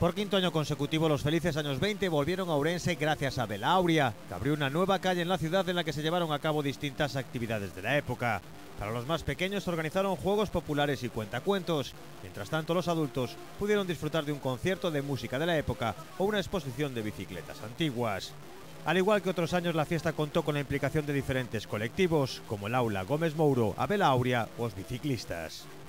Por quinto año consecutivo, los felices años 20 volvieron a Ourense gracias a Vela Aurea, que abrió una nueva calle en la ciudad en la que se llevaron a cabo distintas actividades de la época. Para los más pequeños se organizaron juegos populares y cuentacuentos. Mientras tanto, los adultos pudieron disfrutar de un concierto de música de la época o una exposición de bicicletas antiguas. Al igual que otros años, la fiesta contó con la implicación de diferentes colectivos, como el Aula Gómez Mouro, a Vela Aurea o los biciclistas.